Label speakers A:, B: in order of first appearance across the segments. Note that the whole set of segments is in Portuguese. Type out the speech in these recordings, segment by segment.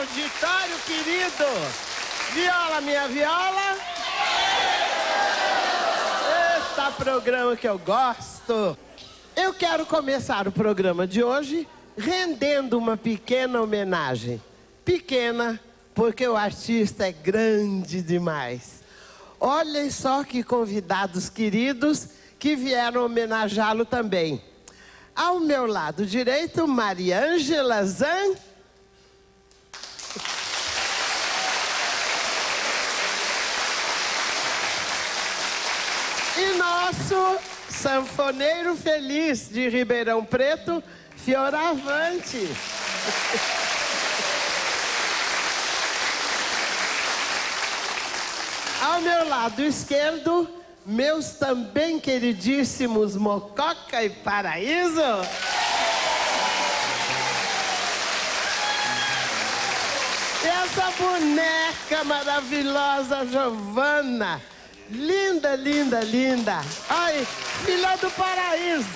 A: auditório querido. Viola, minha viola. Eita, programa que eu gosto. Eu quero começar o programa de hoje rendendo uma pequena homenagem. Pequena, porque o artista é grande demais. Olhem só que convidados queridos que vieram homenageá-lo também. Ao meu lado direito, Mariângela Zan. E nosso sanfoneiro feliz de Ribeirão Preto, Fioravante. Ao meu lado esquerdo, meus também queridíssimos Mococa e Paraíso. E essa boneca maravilhosa, Giovana. Linda, linda, linda. Ai, filha do paraíso.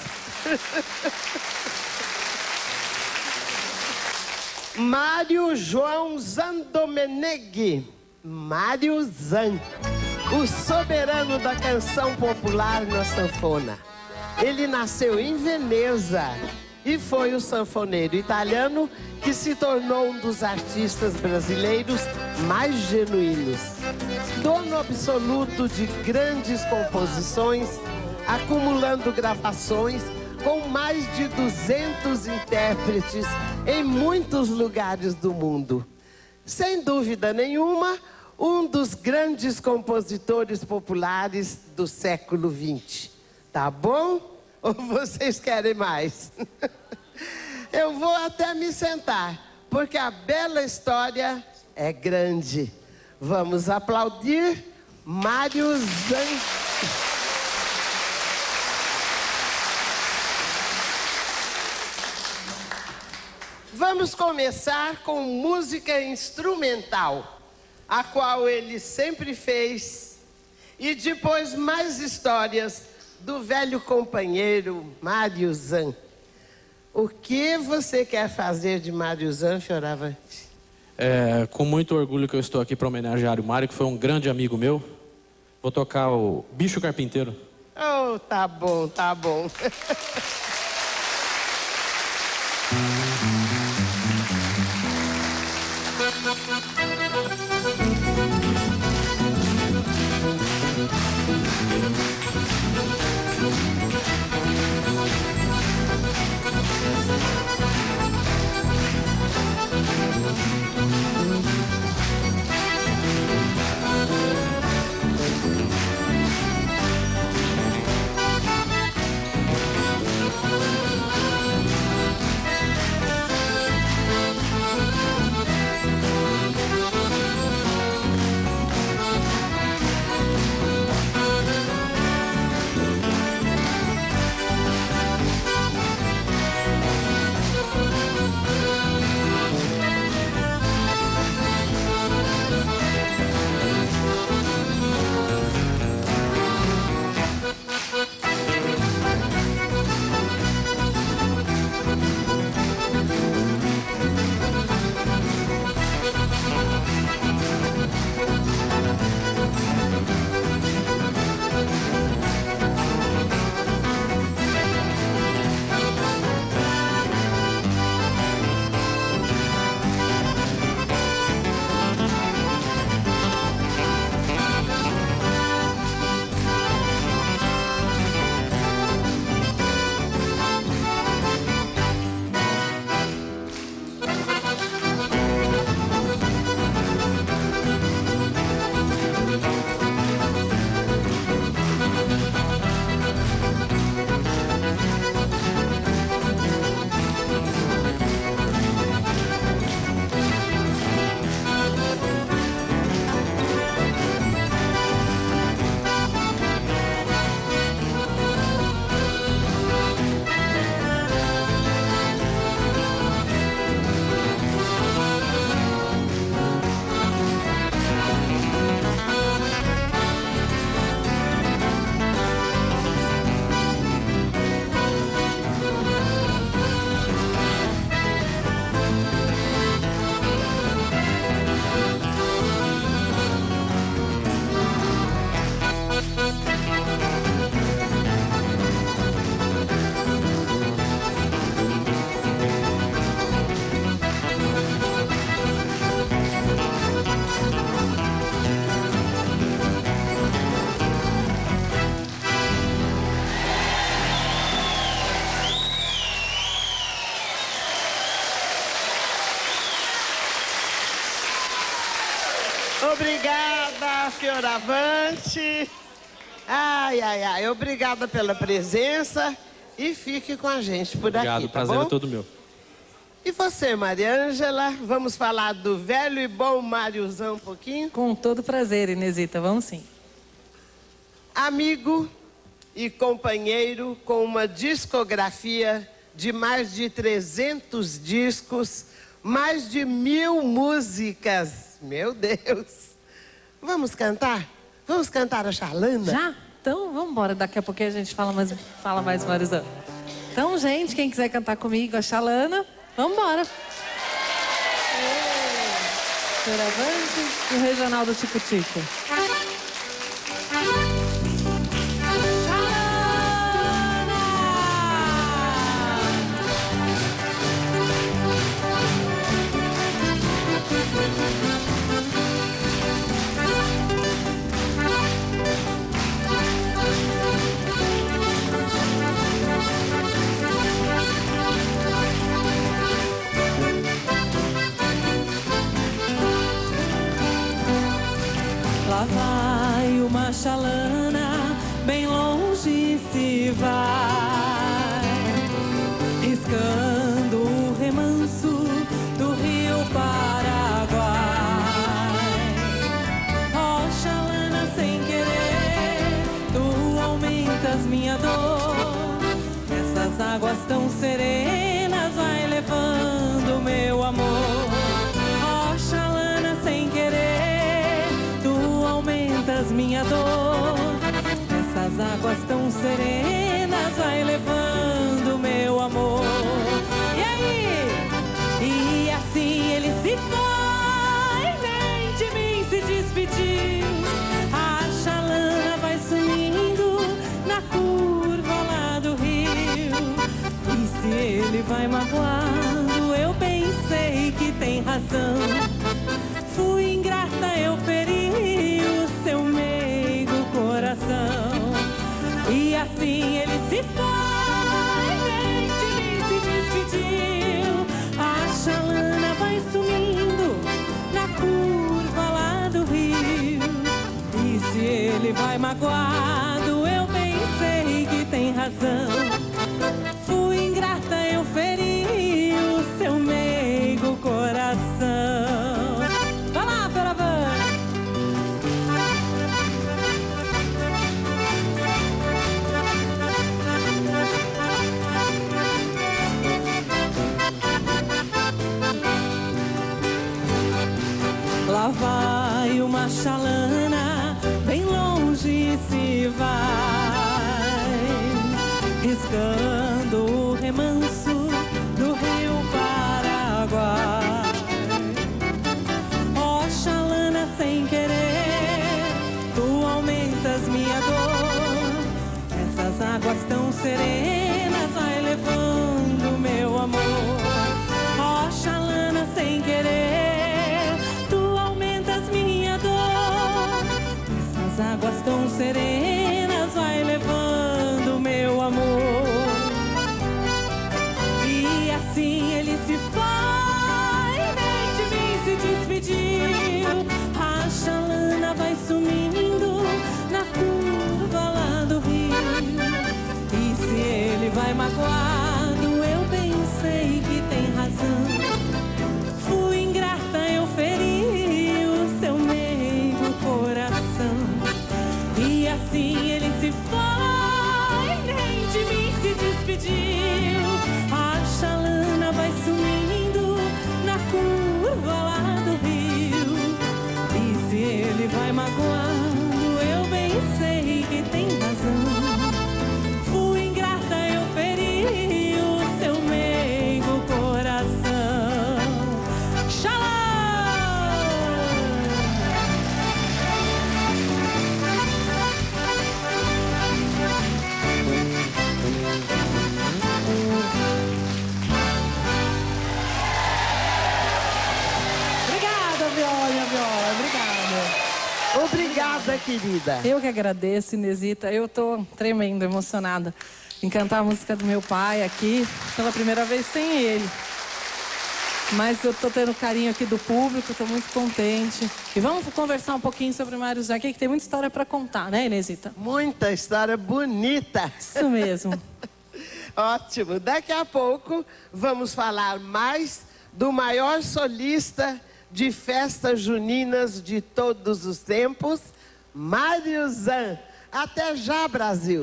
A: Mário João Zandomeneghi. Mário Zan, o soberano da canção popular na sanfona. Ele nasceu em Veneza e foi o sanfoneiro italiano que se tornou um dos artistas brasileiros mais genuínos. Dono absoluto de grandes composições, acumulando gravações com mais de 200 intérpretes em muitos lugares do mundo. Sem dúvida nenhuma, um dos grandes compositores populares do século XX. Tá bom? Ou vocês querem mais? Eu vou até me sentar, porque a bela história é grande. Vamos aplaudir Mário Zan. Vamos começar com música instrumental, a qual ele sempre fez, e depois mais histórias do velho companheiro Mário Zan. O que você quer fazer de Mário Zan, Fioravante?
B: É com muito orgulho que eu estou aqui para homenagear o Mário, que foi um grande amigo meu. Vou tocar o Bicho Carpinteiro.
A: Oh, tá bom, tá bom. Obrigada, Fioravante. Ai, ai, ai. Obrigada pela presença e fique com a gente por
B: Obrigado,
A: aqui,
B: o prazer é todo meu.
A: E você, Mariângela? Vamos falar do velho e bom Máriozão um pouquinho?
C: Com todo prazer, Inesita, vamos sim.
A: Amigo e companheiro com uma discografia de mais de 300 discos, mais de 1000 músicas. Meu Deus! Vamos cantar? Vamos cantar a Xalana?
C: Já? Então, vamos embora. Daqui a pouquinho a gente fala mais Máriozão. Então, gente, quem quiser cantar comigo, a Xalana, vamos embora. Fioravante e o Regional do Tico Tico. Lá vai uma Xalana, bem longe se vai, riscando o remanso do rio Paraguai. Ó Xalana, sem querer, tu aumentas minha dor. Essas águas tão serenas vai levando meu amor. Ó Xalana, sem querer, tu aumentas minha dor. Essas águas tão serenas vai levando meu amor. E aí? E assim ele se foi, nem de mim se despediu. A Xalana vai sumindo na curva lá do rio. E se ele vai magoado, eu bem sei que tem razão. Fui ingrata, eu feri o seu meigo coração. E assim ele se foi, nem de mim se despediu. A Xalana vai sumindo na curva lá do rio. E se ele vai magoado, eu bem sei que tem razão. Fui ingrata, eu feri o seu meigo coração. Vai lá, Fioravante! Lá vai uma Xalana, bem longe se vai, riscando o remanso do rio Paraguai. Ó Xalana, sem querer, tu aumentas minha dor. Essas águas tão serenas vai levando meu amor. Ó Xalana, sem querer, tu aumentas minha dor. Essas águas tão serenas vai levando meu amor. E assim ele se foi, nem de mim se despediu. A Xalana vai sumindo na curva lá do rio. E se ele vai magoado, eu bem sei que tem razão. Fui ingrata, eu feri o seu meigo coração. E assim ele se foi, nem de mim se despediu. A Xalana vai sumindo na curva lá do rio. E se ele vai magoado, eu bem sei que tem razão. Fui ingrata, eu feri o seu meigo coração. Xalana! Obrigada, Viola, obrigada.
A: Obrigada, querida.
C: Eu que agradeço, Inesita. Eu tô tremendo, emocionada em cantar a música do meu pai aqui, pela primeira vez sem ele. Mas eu tô tendo carinho aqui do público, tô muito contente. E vamos conversar um pouquinho sobre o Mário Zan aqui, que tem muita história para contar, né, Inesita?
A: Muita história bonita.
C: Isso mesmo.
A: Ótimo. Daqui a pouco vamos falar mais do maior solista de festas juninas de todos os tempos, Mário Zan. Até já, Brasil!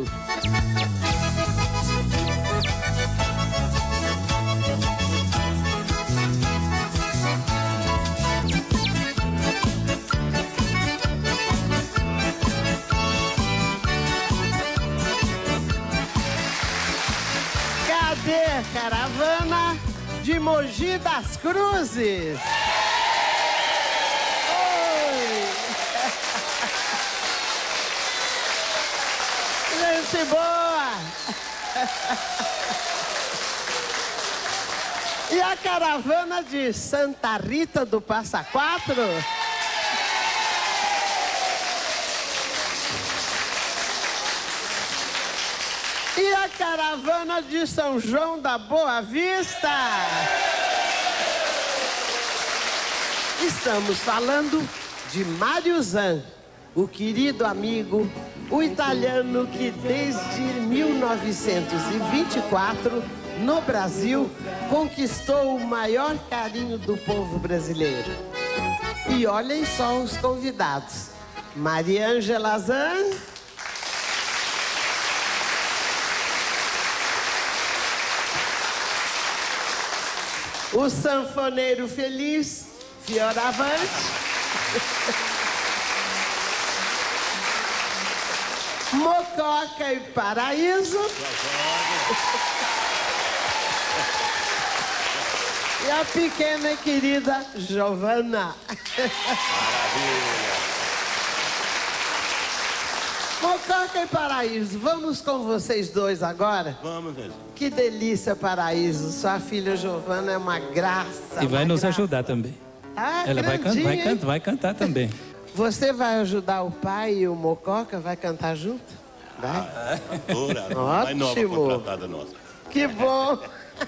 A: Cadê a caravana de Mogi das Cruzes? Oi! Gente boa! E a caravana de Santa Rita do Passa Quatro? E a caravana de São João da Boa Vista? Estamos falando de Mário Zan, o querido amigo, o italiano que desde 1924, no Brasil, conquistou o maior carinho do povo brasileiro. E olhem só os convidados. Mariângela Zan, o sanfoneiro feliz, Fioravante, Mococa e Paraíso, e a pequena e querida Giovana.
D: Maravilha!
A: Mococa e Paraíso, vamos com vocês dois agora?
D: Vamos mesmo.
A: Que delícia, Paraíso. Sua filha Giovana é uma graça.
E: E vai nos
A: graça.
E: ajudar também.
A: Ah,
E: Ela
A: grandinha,
E: vai cantar também.
A: Você vai ajudar o pai e o Mococa? Vai cantar junto? Vai?
D: Mais nova
A: Ótimo.
D: contratada nossa.
A: Que bom!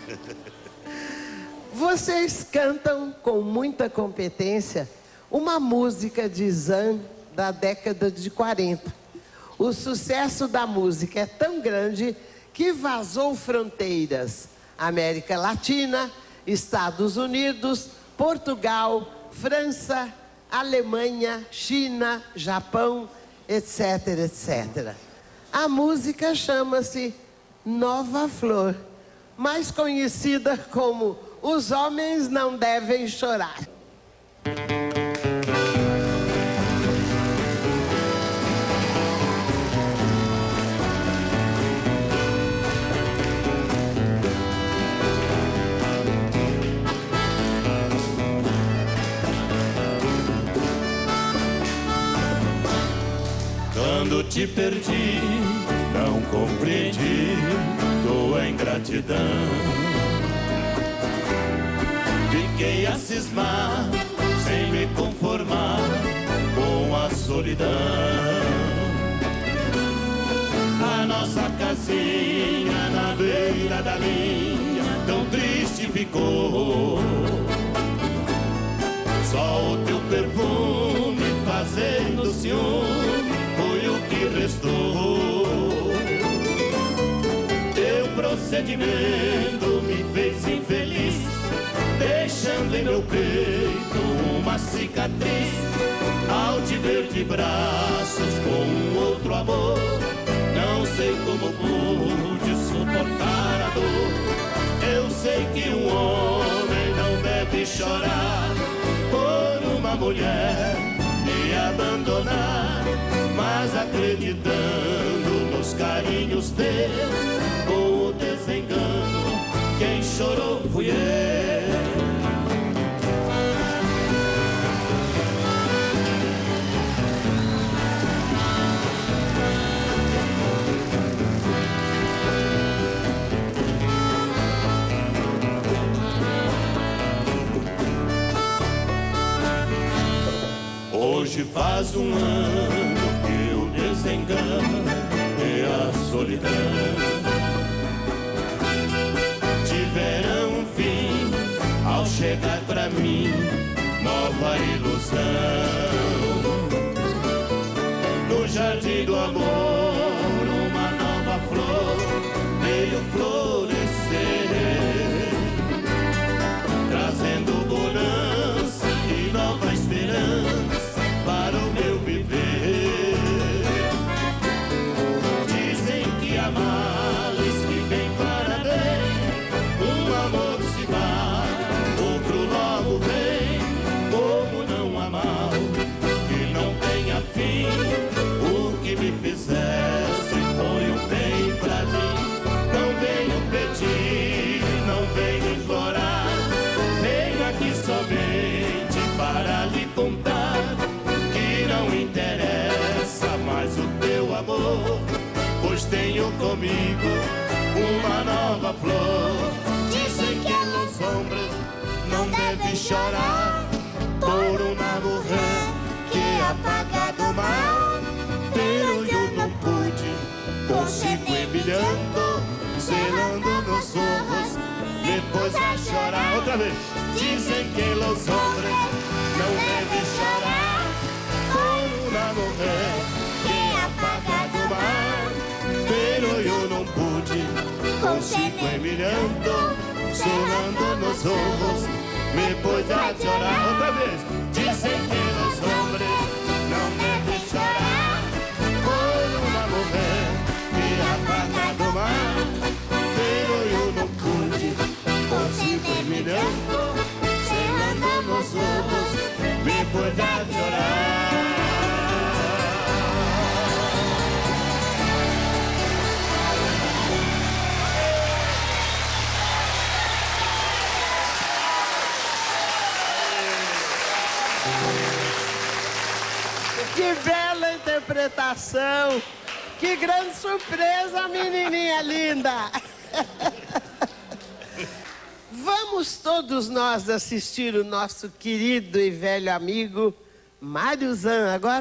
A: Vocês cantam com muita competência uma música de Zan da década de 40. O sucesso da música é tão grande que vazou fronteiras. América Latina, Estados Unidos, Portugal, França, Alemanha, China, Japão, etc, etc. A música chama-se Nova Flor, mais conhecida como Os Homens Não Devem Chorar.
D: Quando te perdi, não compreendi tua ingratidão. Fiquei a cismar, sem me conformar com a solidão. A nossa casinha na beira da linha tão triste ficou. Só o teu perfume fazendo ciúme foi o que restou. Teu procedimento me fez infeliz, deixando em meu peito uma cicatriz. Ao te ver de braços com um outro amor, não sei como pude suportar a dor. Eu sei que um homem não deve chorar por uma mulher me abandonar, mas acreditando nos carinhos teus, com o desengano, quem chorou fui eu. Hoje faz um ano que o desengano e a solidão tiveram um fim ao chegar chegar pra mim nova ilusão. No jardim do amor, uma nova flor veio florescer, trazendo bonança e nova esperança para o meu viver. Dizem que há males que vem para bem, um amor se vai, outro logo vem. Como não há mal que não tenha fim, o que me fizesse foi um bem pra mim. Não venho pedir, não venho implorar, venho aqui somente para lhe contar que não interessa mais o teu amor, pois tenho comigo uma nova flor. Dizem que os homens não devem chorar por uma mulher que apaga do mal, pero eu não pude, consigo brilhando, selando nos olhos, depois a chorar outra vez. Dizem que os homens não devem chorar por uma mulher que apaga do mal, pero eu não pude, consigo brilhando, selando nos olhos, depois a chorar outra vez. Dizem que os homens não devem chorar por uma mulher que apaga do mar, pero eu não pude, consigo mirando, selando nos olhos, depois a chorar.
A: Que bela interpretação! Que grande surpresa, menininha linda! Vamos todos nós assistir o nosso querido e velho amigo Mário Zan agora.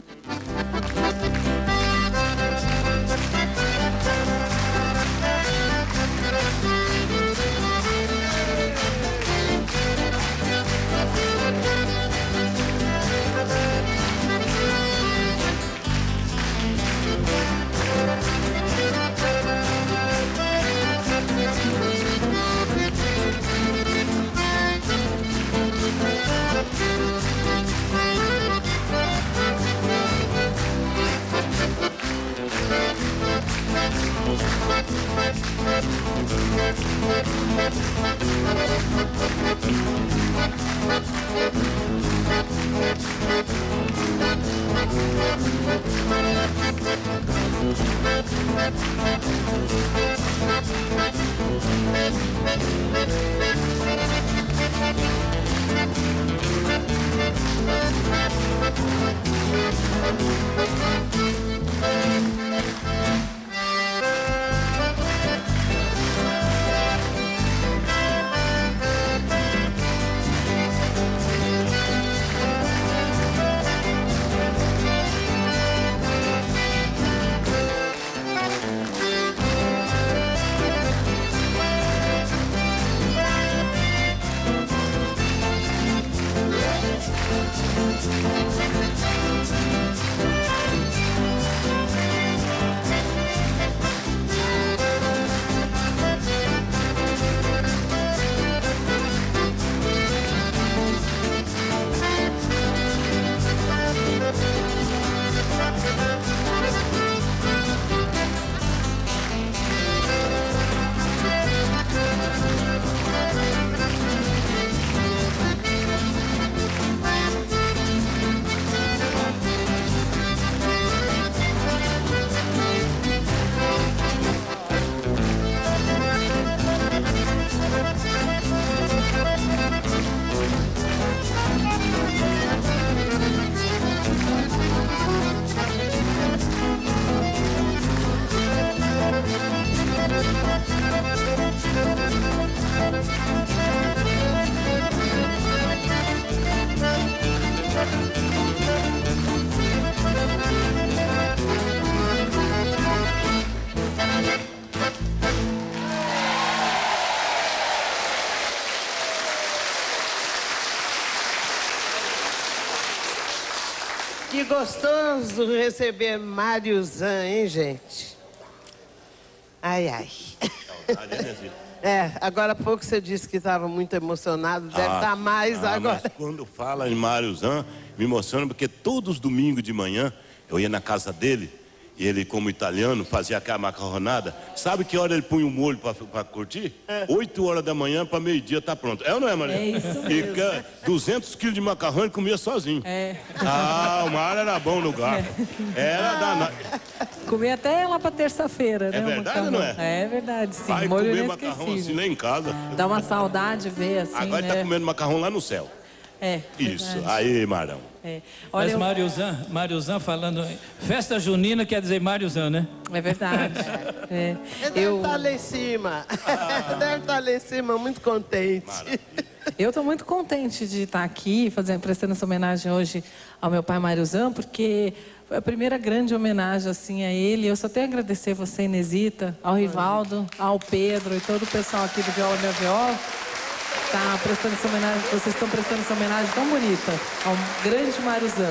A: Que gostoso receber Mário Zan, hein, gente? Ai, ai. Agora há pouco você disse que estava muito emocionado, deve estar mais agora.
D: Mas quando fala em Mário Zan, me emociona porque todos os domingos de manhã eu ia na casa dele e ele, como italiano, fazia aquela macarronada. Sabe que hora ele punha o molho para curtir? 8 horas da manhã para meio-dia tá pronto. É ou não é, Maria?
C: É isso mesmo.
D: E 200 quilos de macarrão ele comia sozinho. O Mário era bom no garfo. Era danado.
C: Comi até lá pra terça-feira, né?
D: É verdade ou não é?
C: É verdade, sim.
D: Vai
C: molho
D: comer macarrão assim lá em casa.
C: Dá uma saudade ver assim,
D: Agora ele tá comendo macarrão lá no céu. Isso,
C: verdade.
D: aí, Marão.
C: Olha,
E: mas Mário Zan falando... Festa junina quer dizer Mário Zan, né?
C: É verdade.
A: Ele deve estar lá em cima. Deve estar lá em cima, muito contente.
C: Eu estou muito contente de estar aqui, prestando essa homenagem hoje ao meu pai Mário Zan, porque foi a primeira grande homenagem assim, a ele. Eu só tenho a agradecer você, Inesita, ao Rivaldo, ao Pedro e todo o pessoal aqui do Viola Minha Viola. Prestando essa homenagem, vocês estão prestando essa homenagem tão bonita ao grande Mário Zan.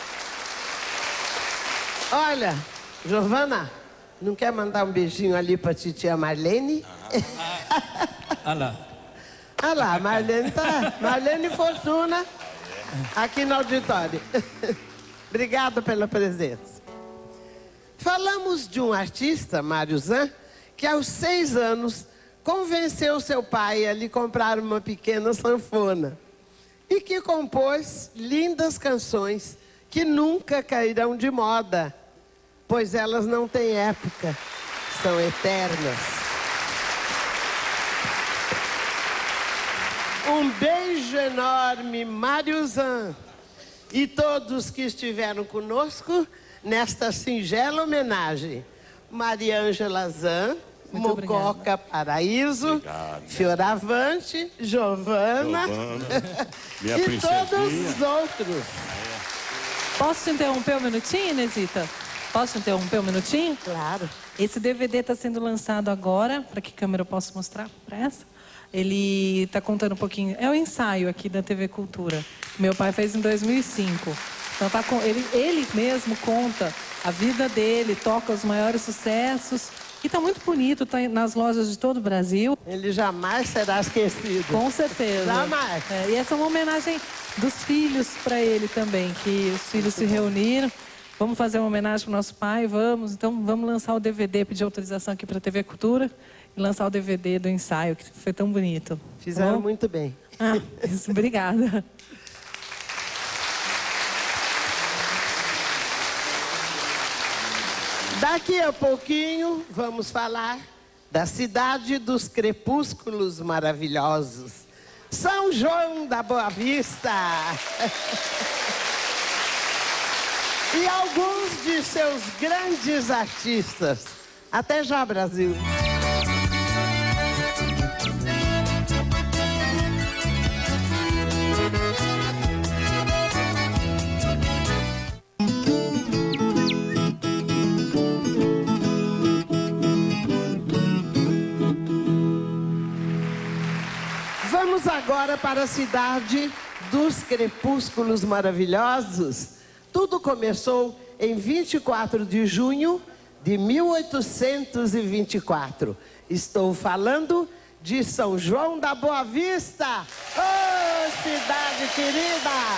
A: Olha, Giovana, não quer mandar um beijinho ali pra titia Marlene?
E: Olha lá.
A: Olha lá, Marlene tá. Marlene Fortuna, aqui no auditório. Obrigada pela presença. Falamos de um artista, Mário Zan, que aos 6 anos convenceu seu pai a lhe comprar uma pequena sanfona e que compôs lindas canções que nunca cairão de moda, pois elas não têm época, são eternas. Um beijo enorme, Mário Zan, e todos que estiveram conosco nesta singela homenagem. Maria Ângela Zan, Mococa Paraíso, obrigado. Fioravante, Giovana
D: minha
A: e
D: princesinha.
A: Todos os outros.
C: Posso te interromper um minutinho, Inesita? Posso te interromper um minutinho?
A: Claro.
C: Esse DVD está sendo lançado agora. Para que câmera eu posso mostrar? Para essa? Ele está contando um pouquinho. É o ensaio aqui da TV Cultura. Meu pai fez em 2005. Então ele mesmo conta a vida dele, toca os maiores sucessos. E tá muito bonito, tá nas lojas de todo o Brasil.
A: Ele jamais será esquecido.
C: Com certeza.
A: Jamais.
C: E essa é uma homenagem dos filhos para ele também, que os filhos se reuniram. Vamos fazer uma homenagem pro nosso pai, vamos. Então vamos lançar o DVD, pedir autorização aqui para a TV Cultura e lançar o DVD do ensaio, que foi tão bonito.
A: Fizeram muito bem.
C: Isso, obrigada.
A: Daqui a pouquinho vamos falar da cidade dos crepúsculos maravilhosos, São João da Boa Vista. E alguns de seus grandes artistas. Até já, Brasil. Vamos agora para a cidade dos crepúsculos maravilhosos. Tudo começou em 24 de junho de 1824. Estou falando de São João da Boa Vista. Oh, cidade querida!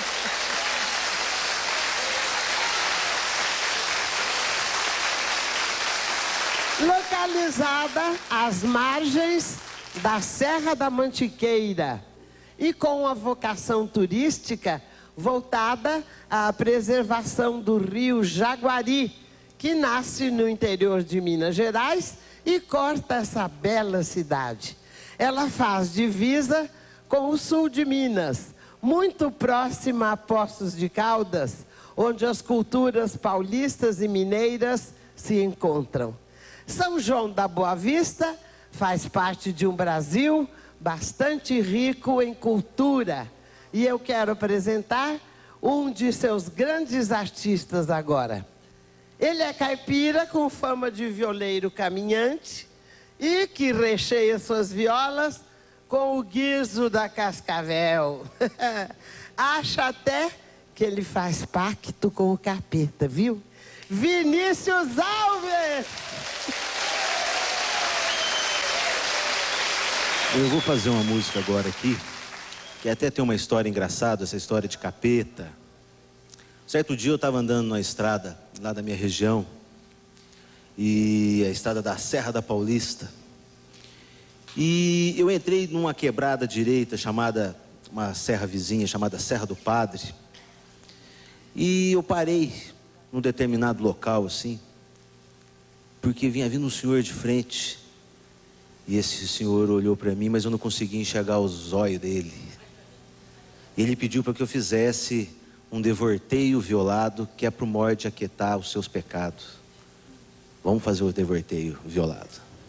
A: Localizada às margens da Serra da Mantiqueira e com a vocação turística voltada à preservação do rio Jaguari, que nasce no interior de Minas Gerais e corta essa bela cidade. Ela faz divisa com o sul de Minas, muito próxima a Poços de Caldas, onde as culturas paulistas e mineiras se encontram. São João da Boa Vista faz parte de um Brasil bastante rico em cultura. E eu quero apresentar um de seus grandes artistas agora. Ele é caipira com fama de violeiro caminhante e que recheia suas violas com o guiso da Cascavel. Acha até que ele faz pacto com o capeta, viu? Vinícius Alves!
F: Eu vou fazer uma música agora aqui, que até tem uma história engraçada, essa história de capeta. Certo dia eu estava andando na estrada lá da minha região, e a estrada da Serra da Paulista, e eu entrei numa quebrada direita chamada, uma serra vizinha chamada Serra do Padre, e eu parei num determinado local assim, porque vinha vindo um senhor de frente, e esse senhor olhou para mim, mas eu não conseguia enxergar os olhos dele. Ele pediu para que eu fizesse um devorteio violado, que é para o morte aquietar os seus pecados. Vamos fazer o devorteio violado.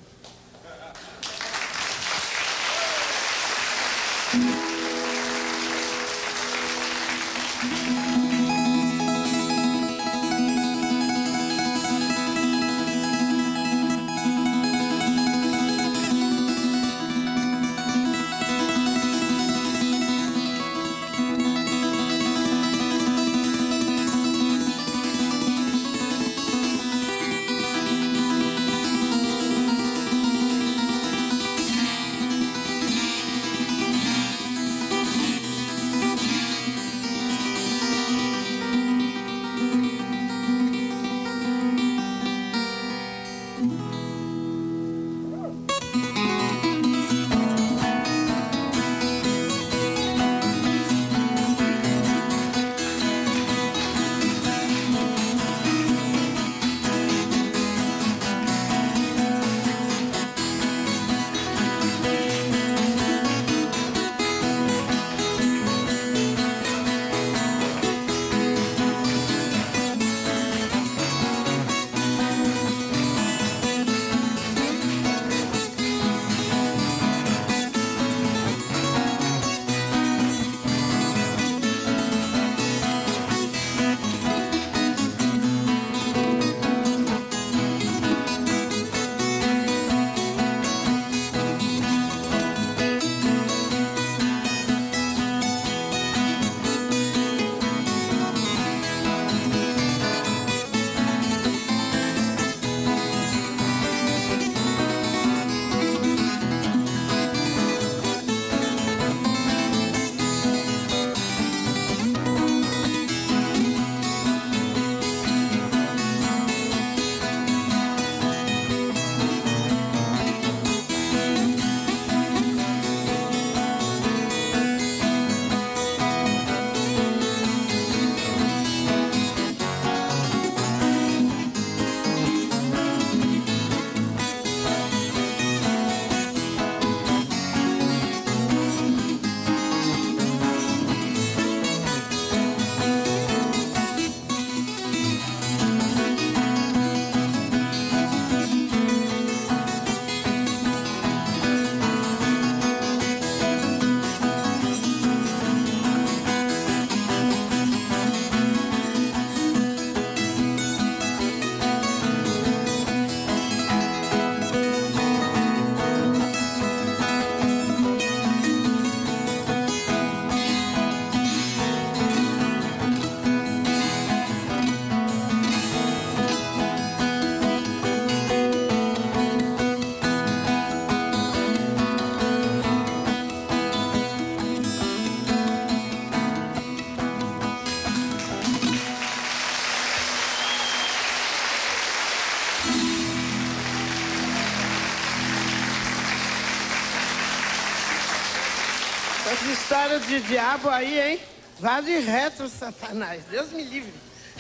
A: Essa história de diabo aí, hein? Vá de reto, Satanás. Deus me livre.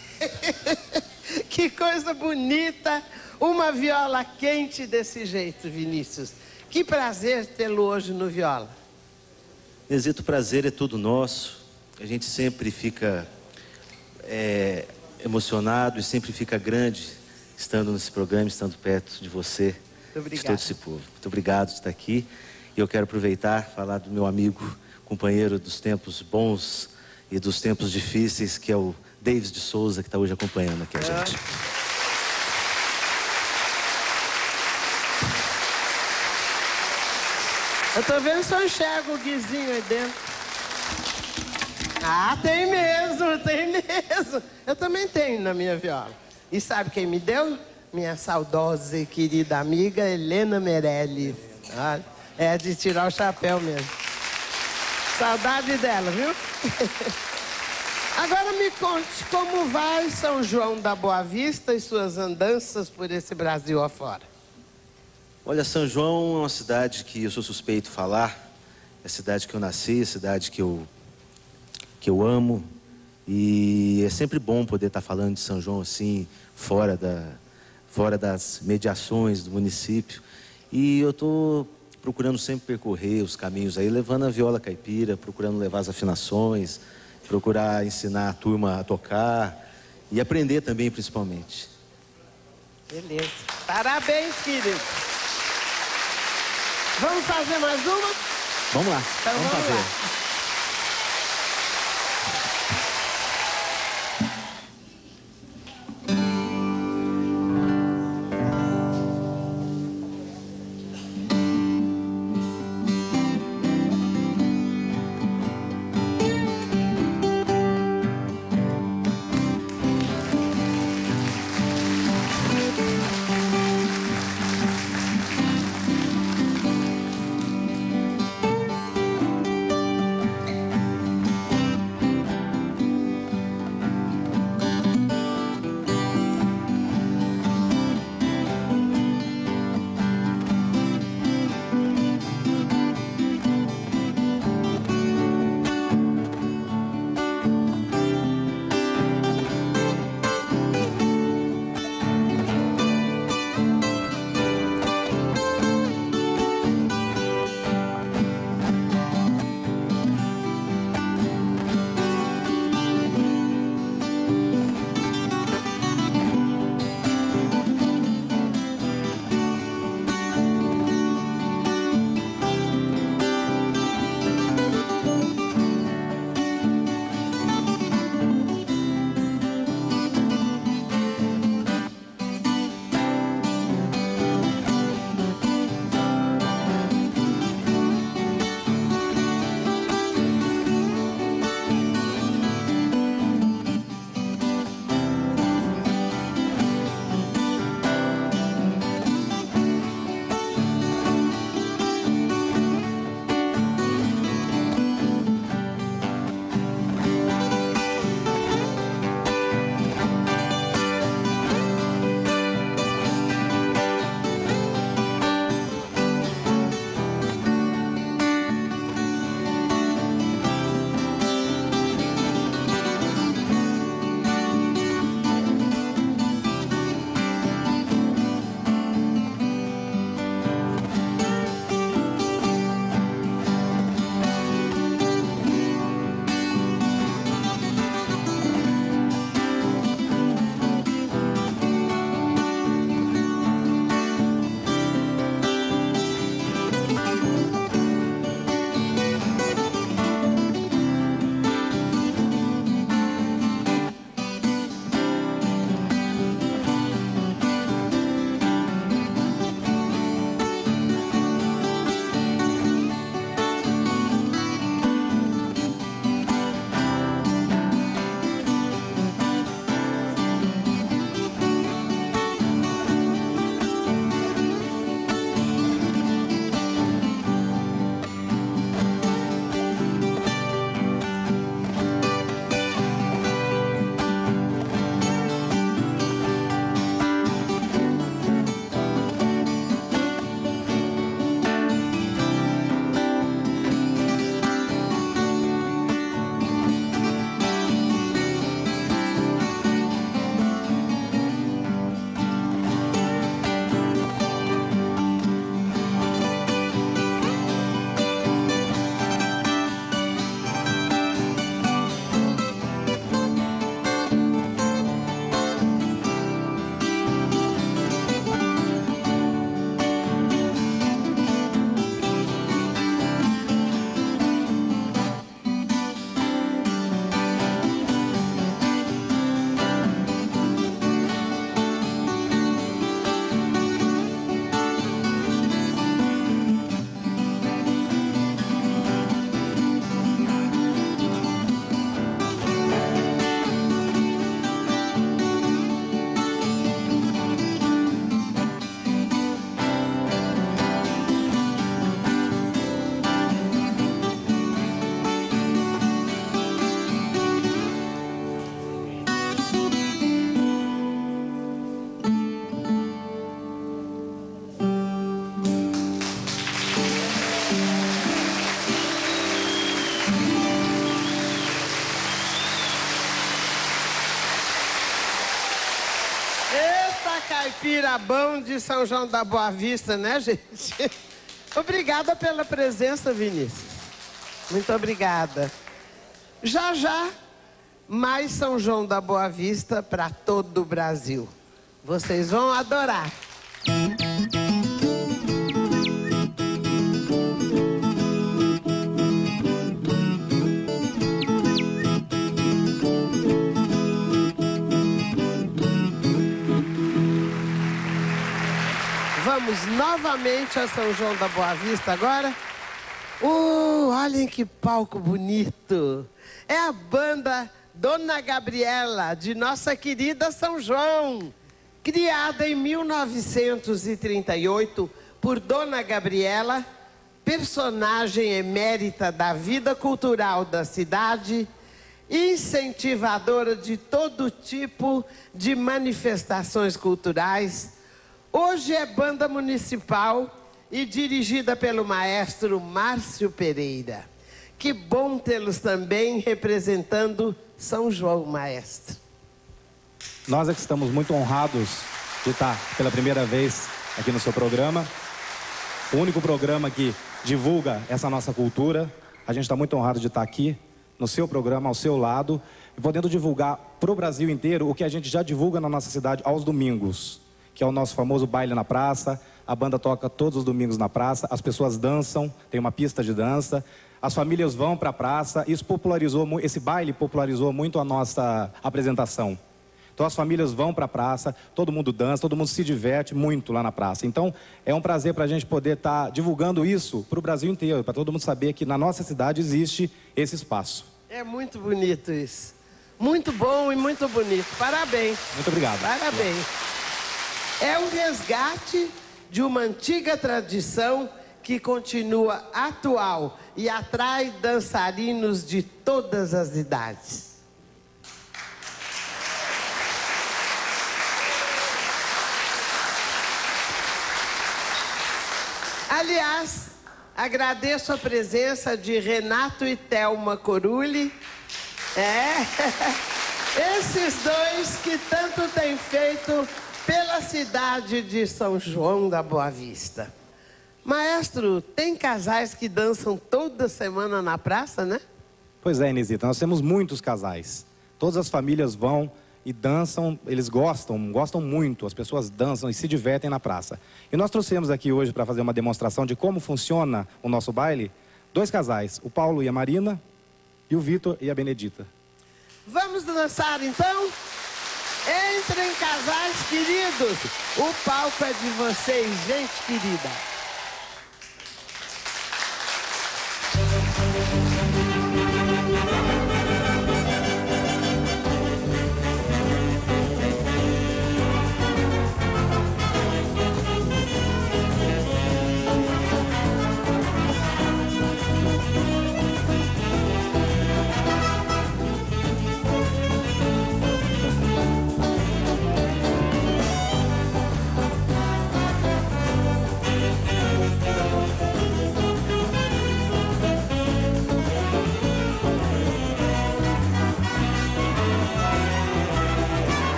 A: Que coisa bonita. Uma viola quente desse jeito, Vinícius. Que prazer tê-lo hoje no Viola.
F: Nesito, o prazer é todo nosso. A gente sempre fica emocionado e sempre fica grande estando nesse programa, estando perto de você, de todo esse povo. Muito obrigado por estar aqui. E eu quero aproveitar e falar do meu amigo, companheiro dos tempos bons e dos tempos difíceis, que é o Davis de Souza, que está hoje acompanhando aqui a gente.
A: Eu tô vendo se eu enxergo o Guizinho aí dentro. Ah, tem mesmo, tem mesmo. Eu também tenho na minha viola. E sabe quem me deu? Minha saudosa e querida amiga Helena Meirelles. Ah, é de tirar o chapéu mesmo. Saudade dela, viu? Agora me conte como vai São João da Boa Vista e suas andanças por esse Brasil afora.
F: Olha, São João é uma cidade que eu sou suspeito de falar. É a cidade que eu nasci, a cidade que eu amo. E é sempre bom poder estar falando de São João assim, fora das mediações do município. E eu estou procurando sempre percorrer os caminhos aí, levando a viola caipira, procurando levar as afinações, procurar ensinar a turma a tocar e aprender também, principalmente.
A: Beleza. Parabéns, querido. Vamos fazer mais uma?
F: Vamos lá,
A: Então,
F: vamos fazer.
A: lá. caipira bom de São João da Boa Vista, né, gente? Obrigada pela presença, Vinícius. Muito obrigada. Já, já, mais São João da Boa Vista para todo o Brasil. Vocês vão adorar. Vamos novamente a São João da Boa Vista agora. Olhem que palco bonito. É a banda Dona Gabriela, de nossa querida São João. Criada em 1938 por Dona Gabriela, personagem emérita da vida cultural da cidade, incentivadora de todo tipo de manifestações culturais. Hoje é banda municipal e dirigida pelo maestro Márcio Pereira. Que bom tê-los também representando São João, maestro.
G: Nós é que estamos muito honrados de estar pela primeira vez aqui no seu programa. O único programa que divulga essa nossa cultura. A gente está muito honrado de estar aqui no seu programa, ao seu lado, e podendo divulgar para o Brasil inteiro o que a gente já divulga na nossa cidade aos domingos, que é o nosso famoso baile na praça. A banda toca todos os domingos na praça, as pessoas dançam, tem uma pista de dança, as famílias vão para a praça. Isso popularizou, esse baile popularizou muito a nossa apresentação. Então as famílias vão para a praça, todo mundo dança, todo mundo se diverte muito lá na praça. Então é um prazer para a gente poder estar divulgando isso para o Brasil inteiro, para todo mundo saber que na nossa cidade existe esse espaço.
A: É muito bonito isso. Muito bom e muito bonito. Parabéns.
G: Muito obrigado.
A: Parabéns. É um resgate de uma antiga tradição que continua atual e atrai dançarinos de todas as idades. Aliás, agradeço a presença de Renato e Thelma Corulli. Esses dois que tanto têm feito pela cidade de São João da Boa Vista. Maestro, tem casais que dançam toda semana na praça, né?
G: Pois é, Inesita, nós temos muitos casais. Todas as famílias vão e dançam, eles gostam muito, as pessoas dançam e se divertem na praça. E nós trouxemos aqui hoje para fazer uma demonstração de como funciona o nosso baile, dois casais, o Paulo e a Marina, e o Vitor e a Benedita.
A: Vamos dançar então? Entrem, casais queridos, o palco é de vocês, gente querida.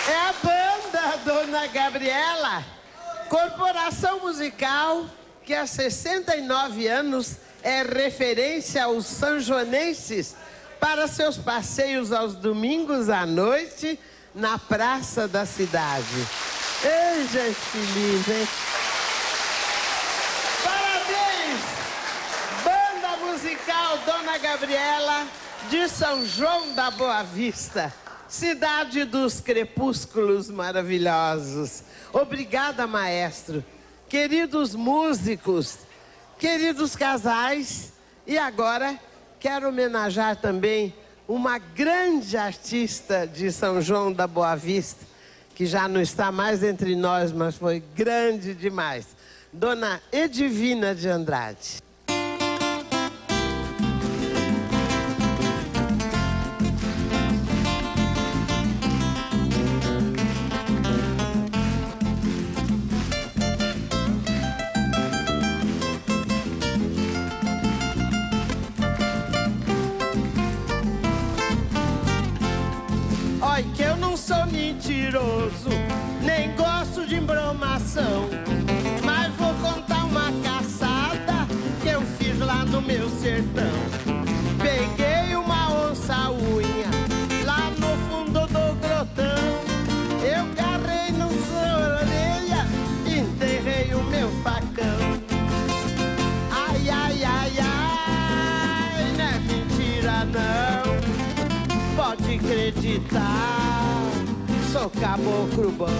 A: É a banda Dona Gabriela, corporação musical que há 69 anos é referência aos sanjoanenses para seus passeios aos domingos à noite na praça da cidade. Ei, gente feliz, hein? Parabéns! Banda musical Dona Gabriela de São João da Boa Vista, cidade dos crepúsculos maravilhosos. Obrigada, maestro. Queridos músicos, queridos casais, e agora quero homenagear também uma grande artista de São João da Boa Vista, que já não está mais entre nós, mas foi grande demais. Dona Edivina de Andrade.
H: Que eu não sou mentiroso, nem gosto de embromação, mas vou contar uma caçada que eu fiz lá no meu sertão. Peguei uma onça-unha lá no fundo do grotão, eu garrei na sua orelha, enterrei o meu facão. Ai, ai, ai, ai, não é mentira não, pode acreditar, sou caboclo bom.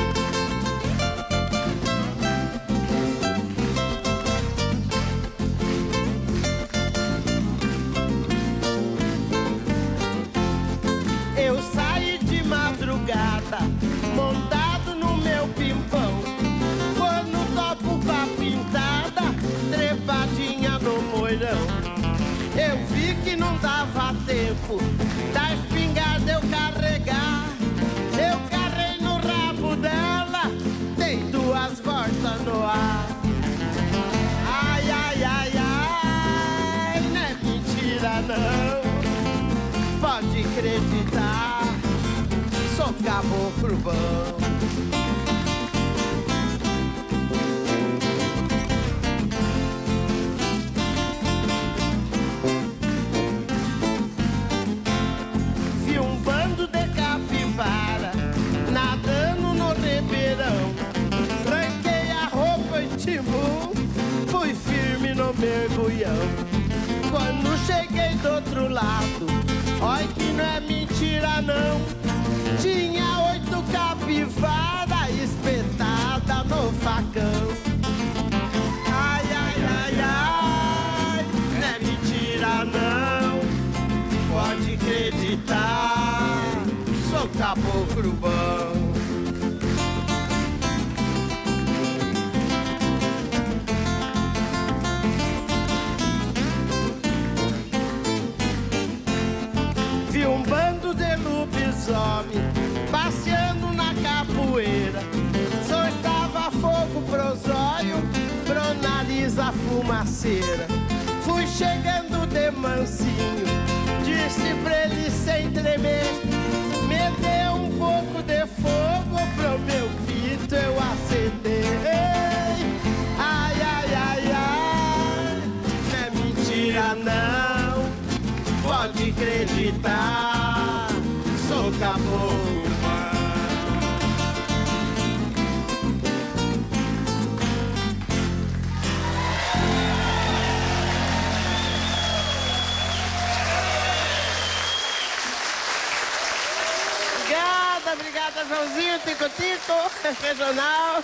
H: Eu saí de madrugada, montado no meu pimpão, quando topo com a pintada, trepadinha no moirão. Eu vi que não dava tempo da espingarda eu carregar. Eu carrei no rabo dela, dei 2 voltas no ar. Ai, ai, ai, ai, não é mentira não, pode acreditar, sou caboclo bom. Nadando no ribeirão, tranquei a roupa e timbu, fui firme no mergulhão. Quando cheguei do outro lado, olha que não é mentira não, tinha 8 capivaras espetadas no facão. Ai, ai, ai, ai, não é mentira não, pode acreditar, sou caboclo bom. Vi um bando de lobisomem passeando na capoeira, soltava fogo pro zóio, pro nariz a fumaceira. Fui chegando de mansinho, disse pra ele sem tremer, me deu um pouco de fogo pro meu pito eu acender. Ai, ai, ai, ai, não é mentira não, pode acreditar, sou caboclo. Obrigada, Joãozinho, Tico-Tico, regional.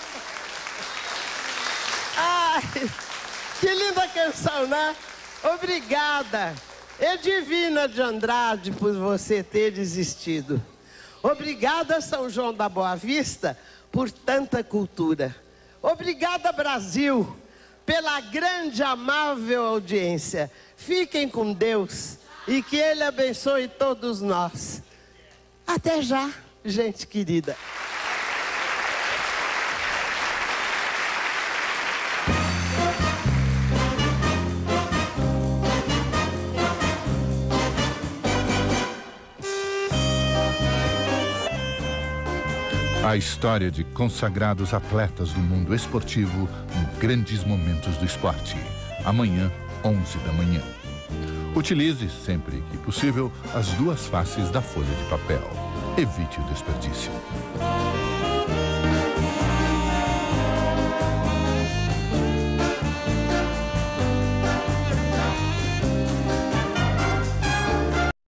H: Ai, que linda canção, né? Obrigada, Edivina de Andrade, por você ter desistido. Obrigada, São João da Boa Vista, por tanta cultura. Obrigada, Brasil, pela grande, amável audiência. Fiquem com Deus e que Ele abençoe todos nós. Até já, gente querida.
I: A história de consagrados atletas do mundo esportivo em grandes momentos do esporte. Amanhã, 11 da manhã. Utilize, sempre que possível, as duas faces da folha de papel. Evite o desperdício.